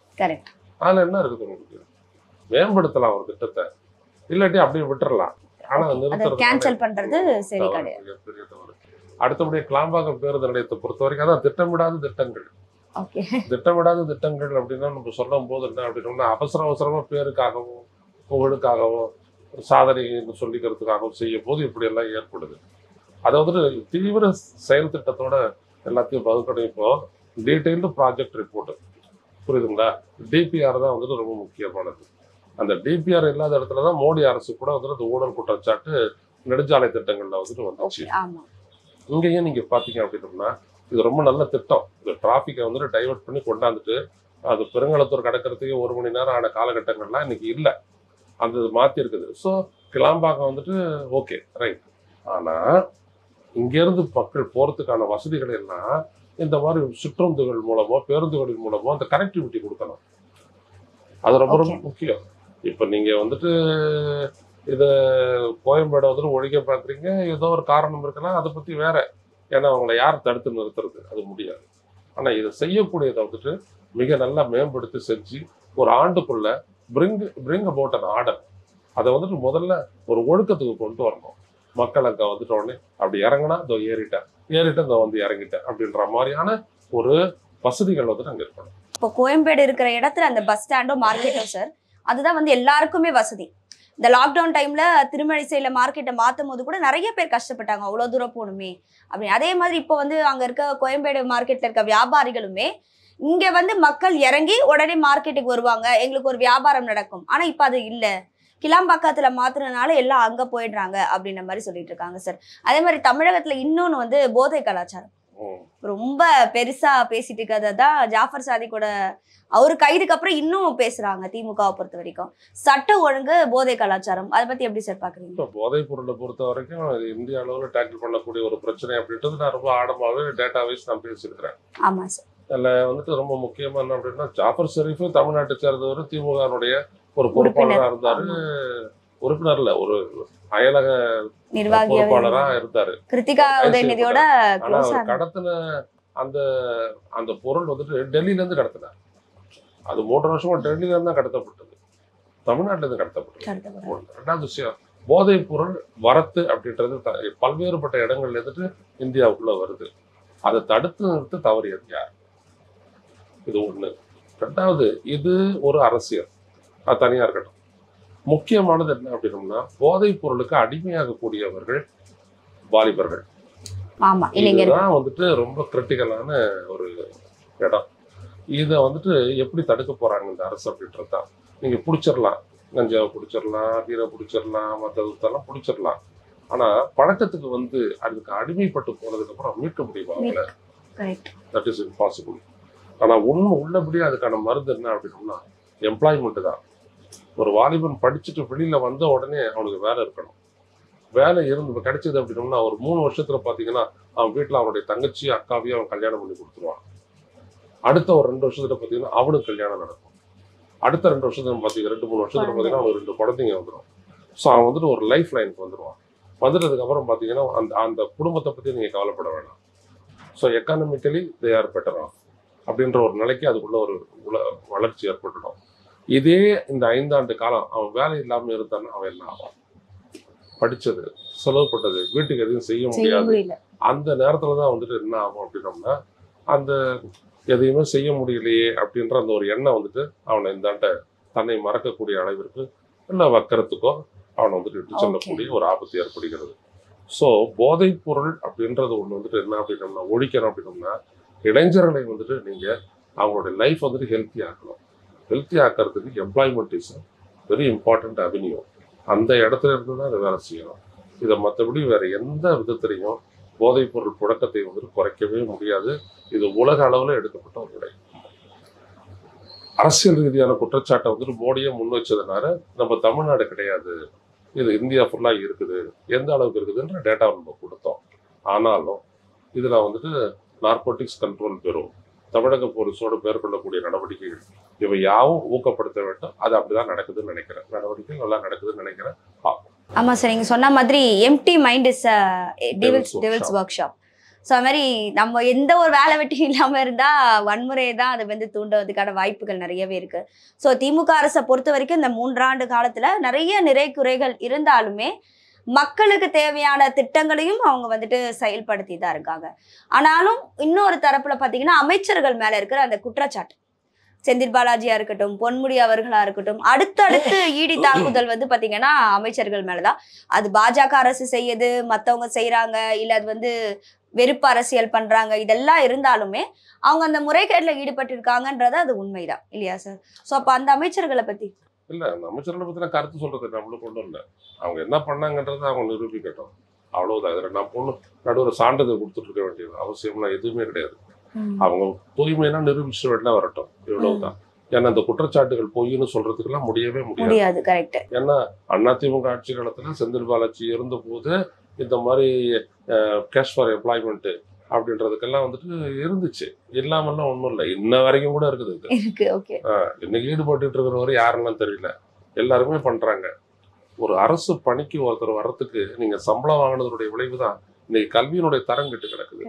அதுல என்ன இருக்குது உங்களுக்கு? மேம்படுத்தலாம் ஒரு திட்டத்தை, இல்லாட்டி அப்படியே விட்டுறலாம். ஆனா நிறுத்துறது கேன்சல் பண்றது சரி கிடையாது. பெரிய தவறு. அடுத்தபடியே கிளாம்பாக்கம் பேருந்து நிலையத்தை பொறுத்த வரைக்கும் அதான் திட்டமிடாத திட்டங்கள். திட்டமிடாத திட்டங்கள் அப்படின்னா நம்ம சொல்லும் போது என்ன அப்படின்னா அவசர அவசரமா பேருக்காகவும் புகழுக்காகவும் சாதனை சொல்லிக்கிறதுக்காகவும் செய்யும் போது இப்படி எல்லாம் ஏற்படுது. அதை வந்துட்டு தீவிர செயல் திட்டத்தோட எல்லாத்தையும் வகுக்கணும். இப்போ டீட்டெயில்டு ப்ராஜெக்ட் ரிப்போர்ட் புரியுதுங்களா? டிபிஆர் தான் வந்துட்டு ரொம்ப முக்கியமானது. அந்த டிபிஆர் இல்லாத இடத்துலதான் மோடி அரசு கூட வந்துட்டு ஊழல் குற்றச்சாட்டு நெடுஞ்சாலை திட்டங்கள்ல வந்துட்டு வந்துச்சு. இங்கேயும் நீங்க பாத்தீங்க அப்படின்னா இது ரொம்ப நல்ல திட்டம். இந்த டிராபிக்கை வந்துட்டு டைவர்ட் பண்ணி கொண்டாந்துட்டு அது பெருங்களத்தூர் கடக்கிறதுக்கு ஒரு மணி நேரம் ஆன காலகட்டங்கள்லாம் இன்னைக்கு இல்லை, அந்த மாத்தி இருக்குது. ஸோ கிளாம்பாக்கம் வந்துட்டு ஓகே ரைட். ஆனா இங்கிருந்து மக்கள் போறதுக்கான வசதிகள் எல்லாம் இந்த மாதிரி சுற்றுந்துகள் மூலமோ பேருந்துகளின் மூலமோ அந்த கனெக்டிவிட்டி கொடுக்கணும். அது ரொம்ப ரொம்ப முக்கியம். இப்ப நீங்க வந்துட்டு இத கோயம்பேடு வந்துட்டு ஒழிக்க பாக்குறீங்க, ஏதோ ஒரு காரணம் இருக்கலாம், அதை பத்தி வேற. ஏன்னா அவங்களை யார் தடுத்து நிறுத்துறது? அது முடியாது. ஆனா இதை செய்யக்கூடியதை வந்துட்டு மிக நல்லா மேம்படுத்தி செஞ்சு ஒரு ஆண்டுக்குள்ள bring bring about an order. அதை வந்துட்டு முதல்ல ஒரு ஒழுக்கத்துக்கு கொண்டு வரணும். மக்கள் அங்க வந்துட்ட உடனே அப்படி இறங்கினா இதோ ஏறிட்டேன், ஏறிட்டேன் இதோ வந்து இறங்கிட்டேன் அப்படின்ற மாதிரியான ஒரு வசதிகள் வந்துட்டு அங்க இருக்கணும். இப்போ கோயம்பேடு இருக்கிற இடத்துல அந்த பஸ் ஸ்டாண்டோ மார்க்கெட்டோ சார், அதுதான் வந்து எல்லாருக்குமே வசதி. இந்த லாக்டவுன் டைம்ல திருமழிசையில மார்க்கெட்டை மாற்றும் போது கூட நிறைய பேர் கஷ்டப்பட்டாங்க, அவ்வளோ தூரம் போகணுமே அப்படி. அதே மாதிரி இப்போ வந்து அங்க இருக்க கோயம்பேடு மார்க்கெட்ல இருக்க வியாபாரிகளுமே இங்க வந்து மக்கள் இறங்கி உடனே மார்க்கெட்டுக்கு வருவாங்க, எங்களுக்கு ஒரு வியாபாரம் நடக்கும். ஆனா இப்ப அது இல்லை, கிளாம்பாக்கத்துல மாத்துறதுனால எல்லாம் அங்க போயிடுறாங்க அப்படின்ற மாதிரி சொல்லிட்டு இருக்காங்க சார். அதே மாதிரி தமிழகத்துல இன்னொன்னு வந்து போதை கலாச்சாரம் ரொம்ப பெருசா பேசிட்டு இருக்கிறதான் ஜாஃபர் சாதிக்கோட அவரு கைதுக்கு அப்புறம் இன்னும் பேசுறாங்க. திமுகவை பொறுத்த வரைக்கும் சட்ட ஒழுங்கு போதை கலாச்சாரம், அதை பத்தி எப்படி சார் பாக்குறீங்க? போதை பொருளை பொறுத்த வரைக்கும் இந்திய அளவுல டேக்கிள் பண்ணக்கூடிய ஒரு பிரச்சனை அப்படின்றது நான் ரொம்ப ஆழமாவே டேட்டா வைஸ் நான் பேசியிருக்கிறேன். ஆமா சார். அதுல வந்துட்டு ரொம்ப முக்கியமா என்ன அப்படின்னா ஜாஃபர் ஷெரீஃப் தமிழ்நாட்டை சேர்ந்தவர், திமுகனுடைய ஒரு பொறுப்பாளராக இருந்தாரு. உறுப்பினர்ல ஒரு அயலக பொறுப்பாளரா இருந்தாரு. கிருத்திகா உதயநிதியோட ஆனா அவர் கடத்தின அந்த அந்த பொருள் வந்துட்டு டெல்லியில இருந்து கடத்தினார். அது மூன்று வருஷமா டெல்லியில இருந்து தான் கடத்தப்பட்டது, தமிழ்நாட்டில இருந்து கடத்தப்பட்டது. ரெண்டாவது விஷயம், போதைப் பொருள் வரத்து அப்படின்றது பல்வேறுபட்ட இடங்கள்ல இருந்துட்டு இந்தியாவுக்குள்ள வருது. அதை தடுத்து நிறுத்த தவறியது யார்? இது ஒண்ணு. ரெண்டாவது, இது ஒரு அரசியல், அது தனியா இருக்கட்டும். முக்கியமானது என்ன அப்படின்னா போதைப் பொருளுக்கு அடிமையாகக்கூடியவர்கள் வாலிபர்கள். இதுதான் வந்துட்டு ரொம்ப கிரிட்டிக்கலான ஒரு இடம். இதை வந்துட்டு எப்படி தடுக்க போறாங்க இந்த அரசு அப்படின்றதுதான். நீங்க பிடிச்சிடலாம், கஞ்சாவை பிடிச்சிடலாம், பீரை பிடிச்சிடலாம், மற்றதெல்லாம் பிடிச்சிடலாம். ஆனா பழக்கத்துக்கு வந்து அதுக்கு அடிமைப்பட்டு போனதுக்கு அப்புறம் மீட்க முடியுமா? That is impossible. ஆனா உண்மை உள்ளபடியே அதுக்கான மருந்து என்ன அப்படின்னா எம்ப்ளாய்மெண்ட் தான். ஒரு வாலிபன் படிச்சுட்டு வெளியில வந்த உடனே அவனுக்கு வேலை இருக்கணும். வேலை இருந்து கிடைச்சது அப்படின்னா ஒரு மூணு வருஷத்துல பாத்தீங்கன்னா அவன் வீட்டுல அவனுடைய தங்கச்சி அக்காவையும் அவன் கல்யாணம் பண்ணி கொடுத்துருவான். அடுத்த ஒரு ரெண்டு வருஷத்துல பாத்தீங்கன்னா அவனுக்கு கல்யாணம் நடக்கும். அடுத்த ரெண்டு வருஷத்துல பாத்தீங்கன்னா ரெண்டு மூணு வருஷத்துல பாத்தீங்கன்னா அவனுக்கு ரெண்டு குழந்தைங்க வந்துடும். ஸோ அவன் வந்துட்டு ஒரு லைஃப் லைனுக்கு வந்துடுவான். வந்துட்டதுக்கு அப்புறம் பாத்தீங்கன்னா அந்த அந்த குடும்பத்தை பத்தி நீங்க கவலைப்பட வேணாம். So economically they are better off அப்படின்ற ஒரு நிலைக்கு அதுக்குள்ள ஒரு உல வளர்ச்சி ஏற்பட்டுடும். இதே இந்த ஐந்தாண்டு காலம் அவன் வேலை இல்லாம இருந்தான்னா அவன் என்ன ஆவான்? படிச்சது, செலவுப்பட்டது, வீட்டுக்கு எதையும் செய்ய முடியாது. அந்த நேரத்துலதான் வந்துட்டு என்ன ஆகும் அப்படின்னோம்னா அந்த எதையுமே செய்ய முடியலையே அப்படின்ற அந்த ஒரு எண்ணம் வந்துட்டு அவனை இந்தாண்ட தன்னை மறக்கக்கூடிய அளவிற்கு இல்லை வக்கரத்துக்கோ அவனை வந்துட்டு இட்டு செல்லக்கூடிய ஒரு ஆபத்து ஏற்படுகிறது. ஸோ போதைப் பொருள் அப்படின்றது ஒன்று வந்துட்டு என்ன அப்படின்னோம்னா ஒழிக்கணும் அப்படின்னோம்னா இளைஞர்களை வந்துட்டு நீங்கள் அவங்களுடைய லைஃப் வந்துட்டு ஹெல்த்தி ஆக்கணும். ஹெல்த்தி ஆக்கிறதுக்கு employment is very important avenue. அந்த இடத்துல இருந்து தான் அதை வேலை செய்யணும். இதை மற்றபடி வேற எந்த விதத்திலையும் போதைப் பொருள் புழக்கத்தை வந்துட்டு குறைக்கவே முடியாது. இது உலக அளவில் எடுக்கப்பட்ட ஒரு விடை. அரசியல் ரீதியான குற்றச்சாட்டை வந்துட்டு மோடியை முன் வச்சதுனால நம்ம தமிழ்நாடு கிடையாது, இது இந்தியா ஃபுல்லாக இருக்குது, எந்த அளவுக்கு இருக்குதுன்ற டேட்டாவை நம்ம கொடுத்தோம். ஆனாலும் இதில் வந்துட்டு நார்கோட்டிக்ஸ் கண்ட்ரோல் பெறும் தமிழக போலீஸோடு மேற்கொள்ளக்கூடிய நடவடிக்கைகள் இவை யாவும் ஊக்கப்படுத்த வேண்டும். அது அப்படிதான் நடக்குதுன்னு நினைக்கிறேன். நடவடிக்கை நல்லா நடக்குதுன்னு நினைக்கிறேன். ஆமா சார், நீங்க சொன்ன மாதிரி empty mind is devil's devil's workshop. So அது மாதிரி நம்ம எந்த ஒரு வேலை வெட்டியும் இல்லாமல் இருந்தால் வன்முறையை தான் அதை வந்து தூண்டுவதற்கான வாய்ப்புகள் நிறையவே இருக்கு. ஸோ திமுக அரசை பொறுத்த வரைக்கும் இந்த மூன்றாண்டு காலத்துல நிறைய நிறை குறைகள் இருந்தாலுமே மக்களுக்கு தேவையான திட்டங்களையும் அவங்க வந்துட்டு செயல்படுத்தி தான் இருக்காங்க. ஆனாலும் இன்னொரு தரப்புல பார்த்தீங்கன்னா அமைச்சர்கள் மேல இருக்கிற அந்த குற்றச்சாட்டு, செந்தில் பாலாஜியா இருக்கட்டும், பொன்முடி அவர்களா இருக்கட்டும், அடுத்தடுத்து ஈடி தாக்குதல் வந்து பாத்தீங்கன்னா அமைச்சர்கள் மேலதான். அது பாஜக அரசு செய்யுது, மத்தவங்க செய்யறாங்க, இல்ல அது வந்து வெறுப்பு அரசியல் பண்றாங்க, இதெல்லாம் இருந்தாலுமே அவங்க அந்த முறைகேடுல ஈடுபட்டு இருக்காங்கன்றது அது உண்மைதான் இல்லையா சார்? சோ அப்ப அந்த அமைச்சர்களை பத்தி இல்ல, அந்த அமைச்சர்களை பத்தி நான் கருத்து சொல்றது நம்மளுக்கு ஒன்றும் இல்லை. அவங்க என்ன பண்ணாங்கன்றதை அவங்க நிரூபிக்கட்டும், அவ்வளவுதான். இதுல நான் பொண்ணு நடுவில் சான்றிதழ் கொடுத்துட்டு இருக்க வேண்டியது அவசியம்லாம் எதுவுமே கிடையாது. அவங்க தூய்மைனா நிரூபிச்சு வெளில வரட்டும், இவ்வளவுதான். ஏன்னா இந்த குற்றச்சாட்டுகள் பொய்ன்னு சொல்றதுக்கெல்லாம் முடியவே முடியாது. ஏன்னா அதிமுக ஆட்சி காலத்துல செந்தில் பாலாஜி இருந்த போது இந்த மாதிரி கேஷ் ஃபார் எம்ப்ளாய்மெண்ட் அப்படின்றதுக்கெல்லாம் வந்துட்டு இருந்துச்சு, இல்லாமல்லாம் ஒன்றும் இல்லை, இன்ன வரைக்கும் கூட இருக்குது. இன்னைக்கு ஈடுபட்டு இருக்கிறவரை யாரெல்லாம் தெரியல, எல்லாருமே பண்றாங்க. ஒரு அரசு பணிக்கு ஒருத்தர் வர்றதுக்கு நீங்க சம்பளம் வாங்கினதுடைய விளைவு தான் இன்னைக்கு கல்வியினுடைய தரம் கெட்டு கிடக்குது.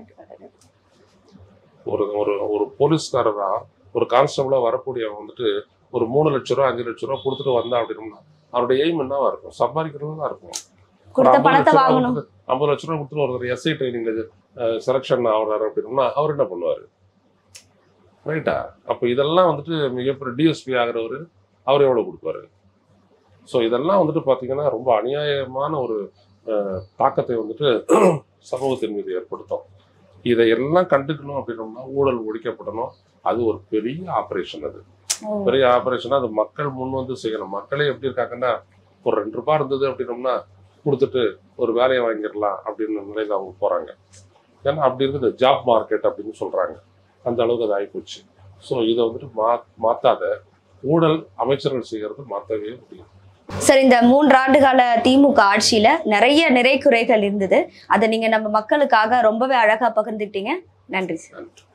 ஒரு ஒரு ஒரு போலீஸ்காரரா ஒரு கான்ஸ்டபிளா வரக்கூடிய வந்துட்டு ஒரு மூணு லட்ச ரூபா அஞ்சு லட்ச ரூபா கொடுத்துட்டு வந்தா அப்படின்னா அவருடைய எய்ம் என்னவா இருக்கும்? சம்பாதிக்கிறது தான் இருக்கும். ஐம்பது லட்ச ரூபா கொடுத்துட்டு ஒருத்தர் எஸ்ஐ ட்ரைனிங் செலக்ஷன் ஆகிறாரு அப்படின்னா அவர் என்ன பண்ணுவாரு? ரைட்டா? அப்போ இதெல்லாம் வந்துட்டு மிகப்பெரிய டிஎஸ்பி ஆகிறவர் அவர் எவ்வளவு கொடுப்பாரு? ஸோ இதெல்லாம் வந்துட்டு பார்த்தீங்கன்னா ரொம்ப அநியாயமான ஒரு தாக்கத்தை வந்துட்டு சமூகத்தின் மீது ஏற்படுத்தும். இதையெல்லாம் கண்டுக்கணும் அப்படின்னோம்னா ஊழல் ஒழிக்கப்படணும். அது ஒரு பெரிய ஆபரேஷன். அது பெரிய ஆபரேஷனா அது மக்கள் முன் வந்து செய்யணும். மக்களே எப்படி இருக்காங்கன்னா ஒரு ரெண்டு ரூபாய் இருந்தது அப்படின்னோம்னா கொடுத்துட்டு ஒரு வேலையை வாங்கிடலாம் அப்படின்னு நிலையில அவங்க போறாங்க. ஏன்னா அப்படி இருக்குது ஜாப் மார்க்கெட் அப்படின்னு சொல்றாங்க. அந்த அளவுக்கு அது ஆகிப்போச்சு. ஸோ இதை வந்துட்டு மா மாத்தாத ஊழல் அமைச்சர்கள் செய்யறது மாற்றவே முடியும். சார், இந்த மூன்றாண்டு கால திமுக ஆட்சியில நிறைய நிறை குறைகள் இருந்தது. அதை நீங்க நம்ம மக்களுக்காக ரொம்பவே அழகா பகிர்ந்துட்டீங்க. நன்றி சார்.